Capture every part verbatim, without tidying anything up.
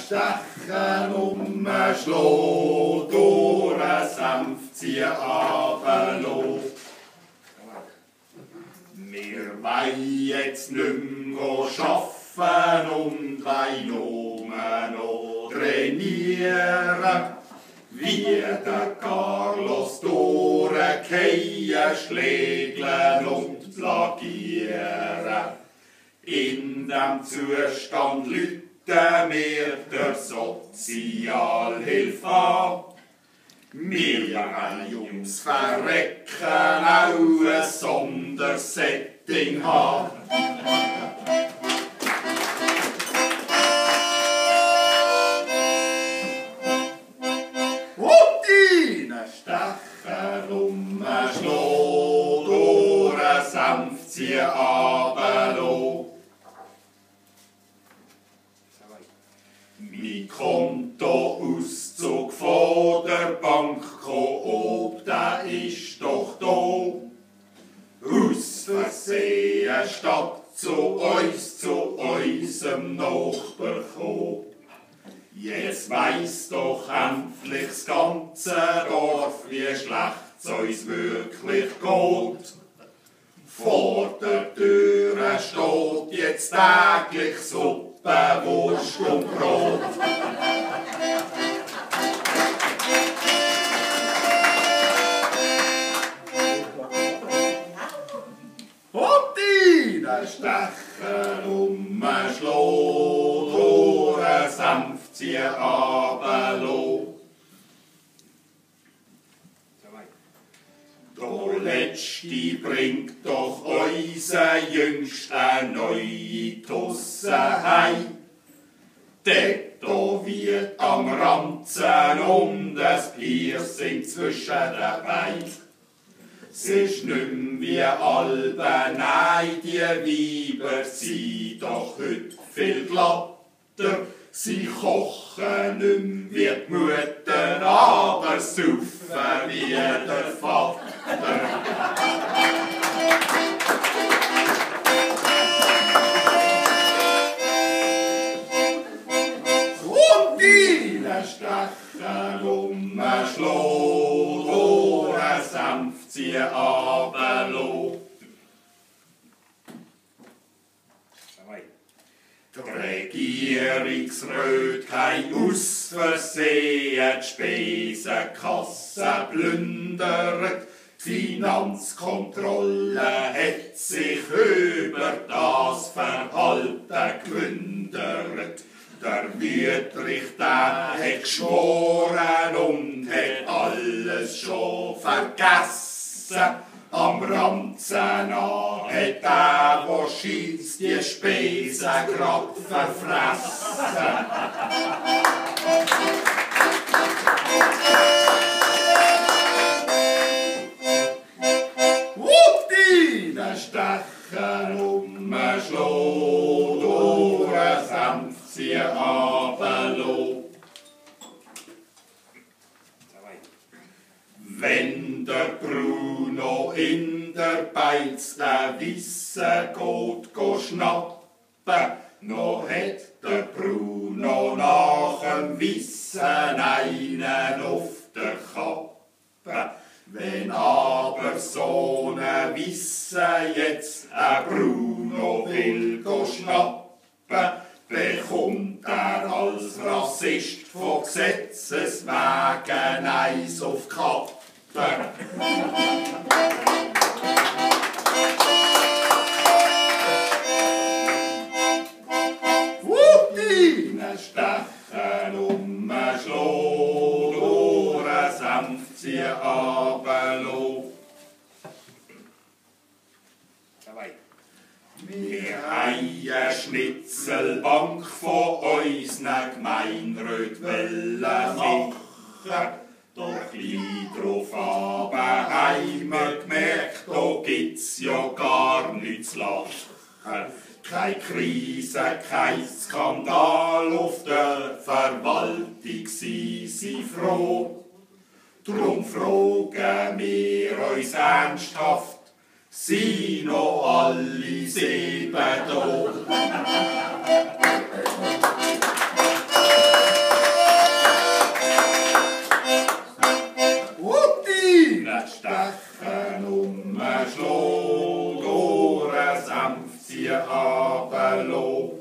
Stechen umschlagen, durch ein Senf ziehen runterlassen. Wir wollen jetzt nicht mehr arbeiten und wollen nur noch trainieren. Wie der Carlos durchgehen, schlägeln und plagieren. In dem Zustand läuten wir der Sozialhilfe an. Wir wollen ums Verrecken auch ein Sondersetting haben. Stechen umschlagen, durch ein Senf ziehen runterlassen. Mein Kontoauszug von der Bank Coop, der ist doch da. Aus Versehen statt zu uns, zu unserem Nachbar gekommen. Jetzt weiss doch endlich das ganze Dorf, wie schlecht es uns wirklich geht. Vor der Tür steht jetzt täglich Suppe, Wurst und Brot. Und in den Stechen umschlagen, durch ein Senf ziehen runterlassen. Der Letzte bringt doch unser Jüngster neue Tusse heim. Tätowiert am Ranzen und das Piercing zwischen den Beinen. Es ist nicht wie Alben, nein, die Weiber sind doch heute viel glatter. Sie kochen nicht wie die Mutter, aber saufen wie der Vater. Und in den Stechen umschlagen, durch ein Senf ziehen runterlassen. Die Regierungsräte haben aus Versehen die Spesenkasse plündert. Die Finanzkontrolle hat sich über das Verhalten gewundert. Der Wüterich, der hat geschworen und hat alles schon vergessen. Am Ranzen an hat der, der scheisst, die Spesen grad verfressen. Und in den Stechen umschlagen, durch ein Senf ziehen runterlassen. Wenn der Bruno in der Beiz der Wisse geht, go schnappen, noch hat der Bruno nach dem Wissen einen auf der Kappe. Wenn aber so ein Wisse jetzt ein Bruno will go schnappen, bekommt er als Rassist von Gesetzes wegen eins auf die Kappe. Und in den Stechen umschlagen, durch ein Senf ziehen runterlassen. Wir haben eine Schnitzelbank von unseren Gemeinderäten machen. Doch gleich drauf aber haben wir gemerkt, da gibt's ja gar nichts zu lachen. Keine Krise, kein Skandal auf der Verwaltung, sie sind froh. Drum fragen wir uns ernsthaft, sind noch alle sieben da? Stechen umschlagen, durch ein Senfziehen runterlassen.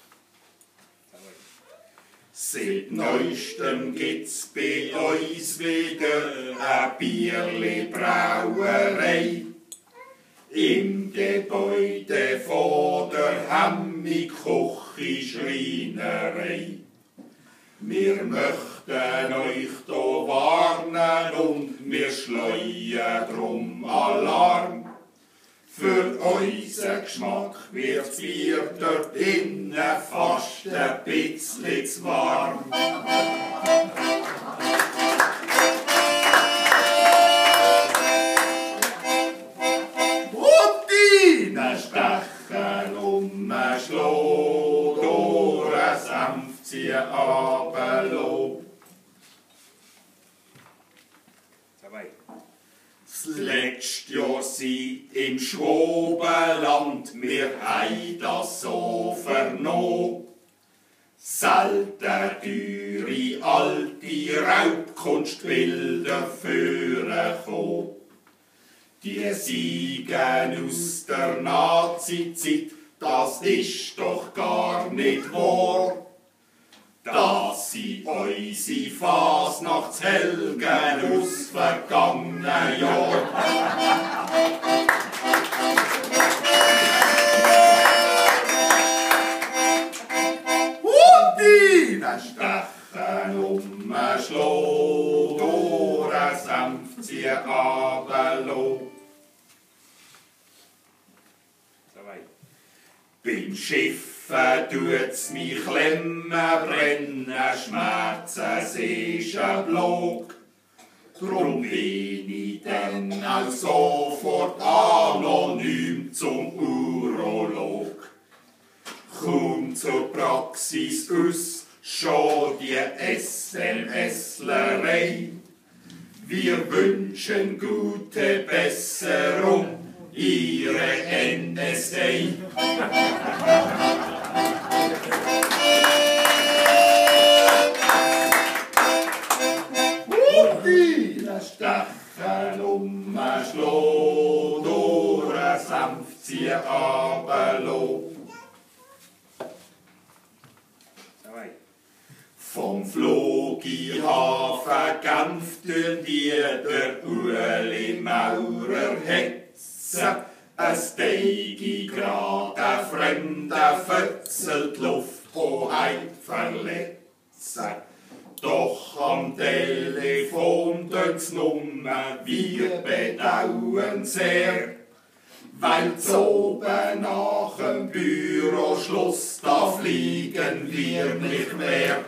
Seit Neuestem gibt's bei uns wieder eine Bierli-Brauerei. Im Gebäude von der Hemmig Küche-Schreinerei. Wir möchten euch da warnen und wir schleuen drum Alarm. Für unseren Geschmack wird das Bier dort innen fast ein bisschen zu warm. Stechen umschlagen, durch ein Senfziehen runterlassen. Das letzte Jahr sind im Schwabenland, wir haben das so vernommen. Selten teure alte Raubkunstbilder vorkommen. Die Siegen aus der Nazi-Zeit, das ist doch gar nicht wahr. Das sind unsere Fasnachtshelgen aus vergangenen Jahren. Und die Stechen umschlagen, durch ein Senfziehen runterlassen. Beim Schiffen tut's mich klemmen, brennen, Schmerzen, ist ein Block. Drum bin ich dann auch sofort anonym zum Urolog. Komm zur Praxis aus, schon die SMSlerei. Wir wünschen gute Besserung, Ihre N S A. Und die Stechen umschlagen, durch ein Senfziehen runterlassen. Vom Flughafen Genf tun die der Ueli Maurer hetzen. Es steige grad ein fremder Fötzel die Lufthoheit verletzen. Doch am Telefon tönt's Nummer, wir bedauern sehr, weil oben nach dem Büroschluss, da fliegen wir nicht mehr.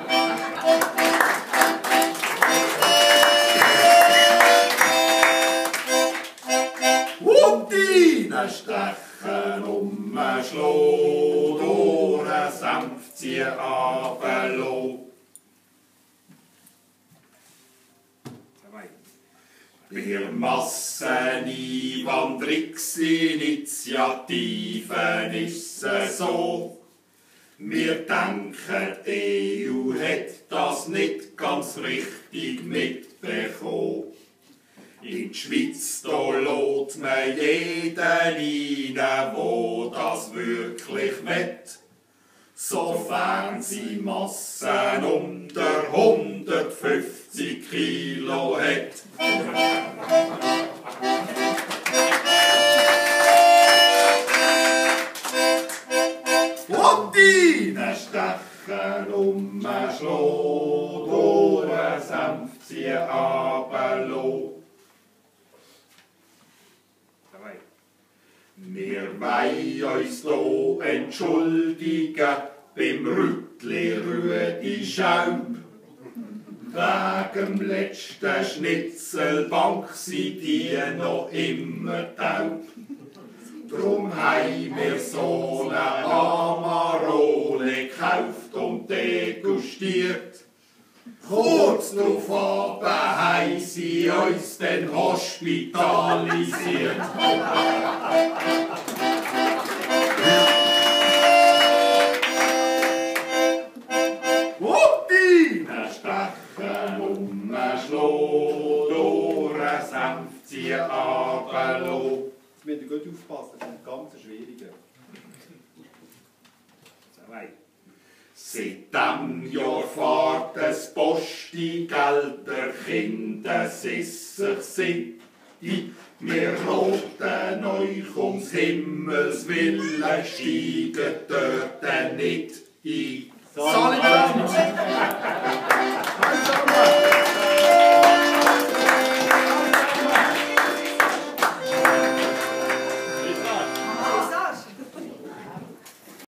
Und die Stechen umschlagen, durch ein Senfziehen runterlassen. Wir Masseneinwanderungsinitiativen ist es so. Wir denken, die E U hat das nicht ganz richtig mitbekommen. In die Schweiz da lässt man jeden rein, der das wirklich will. Sofern sie Massen unter hundertfünfzig Kilo hat. Und die Stechen umschlagen, durch ein Senfziehen runterlassen. Wir wollen uns hier entschuldigen beim Rüttli Rüdi Schaub. Wegen dem letzten Schnitzelbank sind die noch immer taub. Drum haben wir so eine Amarone gekauft und degustiert. Kurz darauf haben sie uns dann hospitalisiert. Und die Stechen umschlagen, durch ein den Senf ziehen runterlassen. Jetzt müsst ihr gut aufpassen, das ist ein ganz schwieriger. Seit dem Jahr fahrt das Posti-Geld der Kinder sissig sind. Wir roten euch ums Himmels Willen, steigen dort nicht ein.